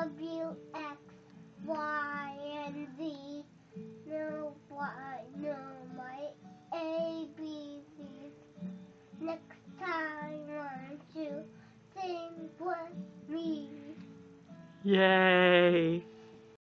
W, X, Y, and Z. Know my ABCs. Next time, won't you sing with me? Yay!